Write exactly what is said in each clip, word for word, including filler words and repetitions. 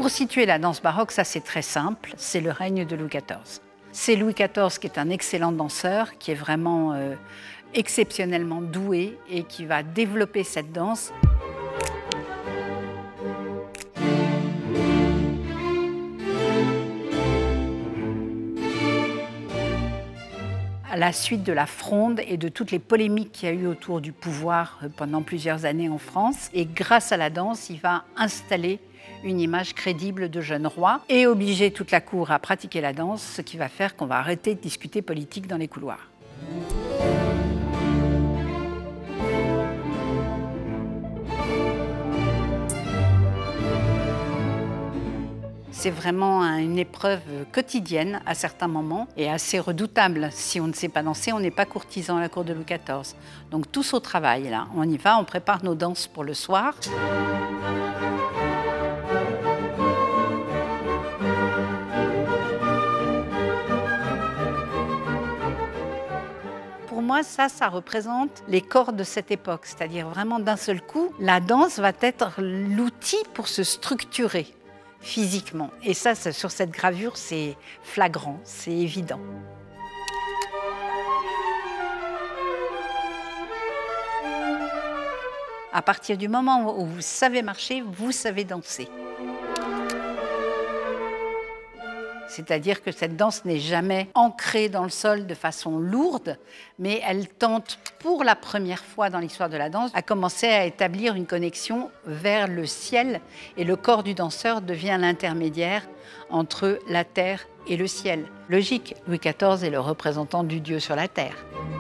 Pour situer la danse baroque, ça c'est très simple, c'est le règne de Louis quatorze. C'est Louis quatorze qui est un excellent danseur, qui est vraiment euh, exceptionnellement doué et qui va développer cette danse. À la suite de la Fronde et de toutes les polémiques qu'il y a eu autour du pouvoir pendant plusieurs années en France. Et grâce à la danse, il va installer une image crédible de jeune roi et obliger toute la cour à pratiquer la danse, ce qui va faire qu'on va arrêter de discuter politique dans les couloirs. C'est vraiment une épreuve quotidienne à certains moments et assez redoutable. Si on ne sait pas danser, on n'est pas courtisan à la cour de Louis quatorze. Donc tous au travail, là. On y va, on prépare nos danses pour le soir. Pour moi, ça, ça représente les corps de cette époque. C'est-à-dire vraiment d'un seul coup, la danse va être l'outil pour se structurer physiquement. Et ça, sur cette gravure, c'est flagrant, c'est évident. À partir du moment où vous savez marcher, vous savez danser. C'est-à-dire que cette danse n'est jamais ancrée dans le sol de façon lourde, mais elle tente pour la première fois dans l'histoire de la danse à commencer à établir une connexion vers le ciel et le corps du danseur devient l'intermédiaire entre la terre et le ciel. Logique, Louis quatorze est le représentant du Dieu sur la terre.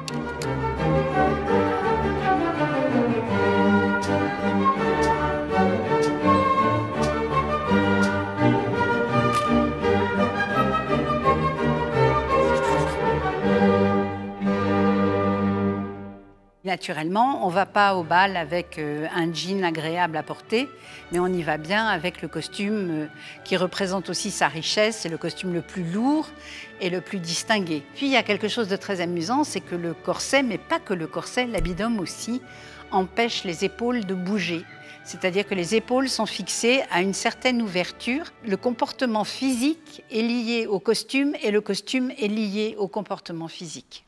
Naturellement, on ne va pas au bal avec un jean agréable à porter, mais on y va bien avec le costume qui représente aussi sa richesse. C'est le costume le plus lourd et le plus distingué. Puis il y a quelque chose de très amusant, c'est que le corset, mais pas que le corset, l'habit d'homme aussi, empêche les épaules de bouger. C'est-à-dire que les épaules sont fixées à une certaine ouverture. Le comportement physique est lié au costume et le costume est lié au comportement physique.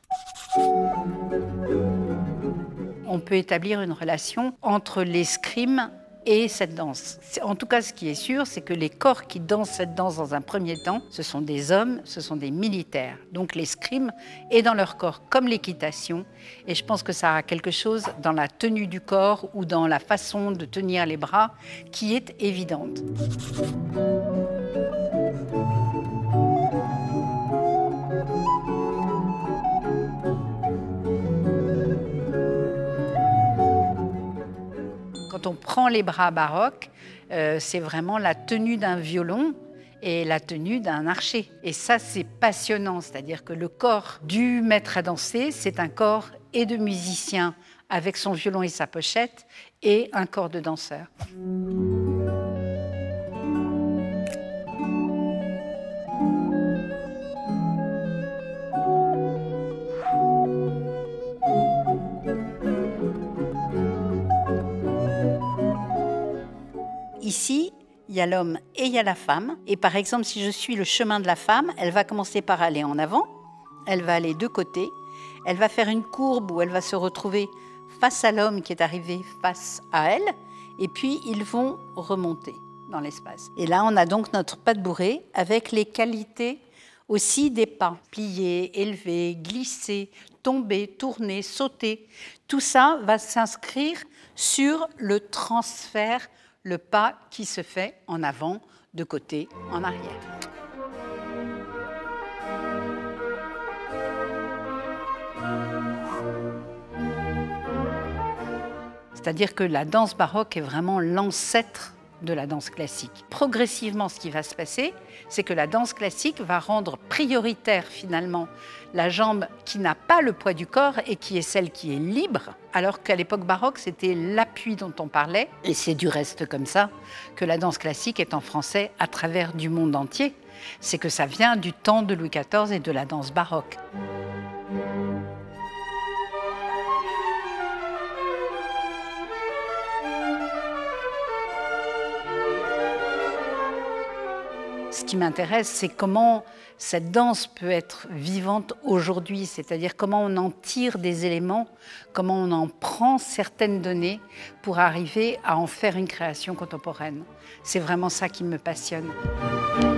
On peut établir une relation entre l'escrime et cette danse. En tout cas, ce qui est sûr, c'est que les corps qui dansent cette danse dans un premier temps, ce sont des hommes, ce sont des militaires. Donc l'escrime est dans leur corps, comme l'équitation. Et je pense que ça a quelque chose dans la tenue du corps ou dans la façon de tenir les bras qui est évidente. Quand on prend les bras baroques, euh, c'est vraiment la tenue d'un violon et la tenue d'un archer. Et ça, c'est passionnant, c'est-à-dire que le corps du maître à danser, c'est un corps et de musicien avec son violon et sa pochette, et un corps de danseur. Ici, il y a l'homme et il y a la femme. Et par exemple, si je suis le chemin de la femme, elle va commencer par aller en avant, elle va aller de côté, elle va faire une courbe où elle va se retrouver face à l'homme qui est arrivé face à elle, et puis ils vont remonter dans l'espace. Et là, on a donc notre pas de bourrée avec les qualités aussi des pas. Plier, élever, glisser, tomber, tourner, sauter. Tout ça va s'inscrire sur le transfert, le pas qui se fait en avant, de côté, en arrière. C'est-à-dire que la danse baroque est vraiment l'ancêtre de la danse classique. Progressivement, ce qui va se passer, c'est que la danse classique va rendre prioritaire finalement la jambe qui n'a pas le poids du corps et qui est celle qui est libre, alors qu'à l'époque baroque, c'était l'appui dont on parlait. Et c'est du reste comme ça que la danse classique est en français à travers du monde entier. C'est que ça vient du temps de Louis quatorze et de la danse baroque. Ce qui m'intéresse, c'est comment cette danse peut être vivante aujourd'hui, c'est-à-dire comment on en tire des éléments, comment on en prend certaines données pour arriver à en faire une création contemporaine. C'est vraiment ça qui me passionne.